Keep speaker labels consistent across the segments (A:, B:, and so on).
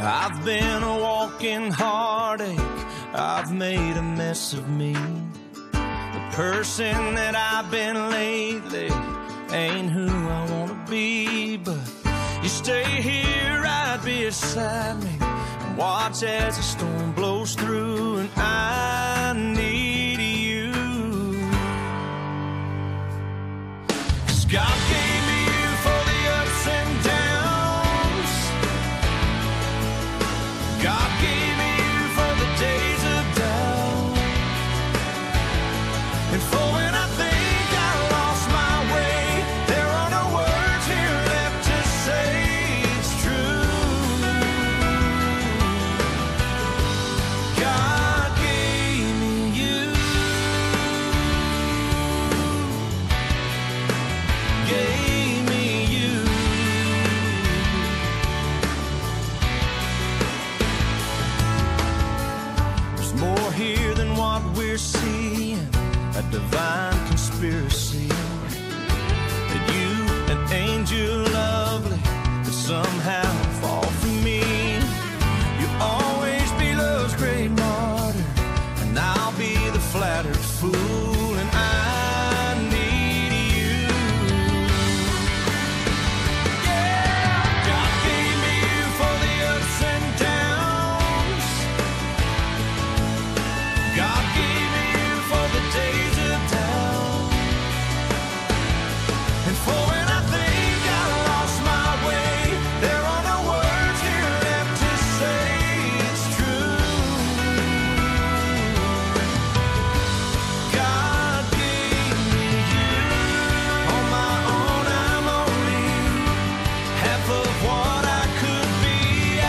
A: I've been a walking heartache, I've made a mess of me. The person that I've been lately ain't who I wanna be. But you stay here right beside me and watch as the storm blows through, and I need you. 'Cause God gave me you for the ups and downs. God gave me you for the days of doubt, and for when I think I lost my way, there are no words here left to say it's true. God gave me you, gave me you. There's more here than what we're seeing, a divine conspiracy. That you, an angel lovely, could somehow fall for me. You'll always be love's great martyr, and I'll be the flattered fool, and I need you. Yeah, God gave me you for the ups and downs. God gave me you for the days of doubt, and for when I think I lost my way, there are no words here left to say it's true. God gave me you. On my own I'm only half of what I could be.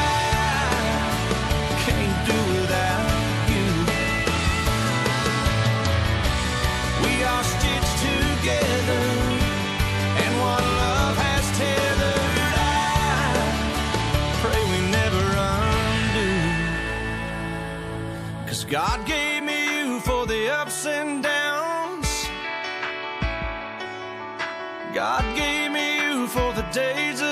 A: I can't do without you. We are stitched together, and what love has tethered, I pray we never undo. 'Cause God gave me you for the ups and downs. God gave me you for the days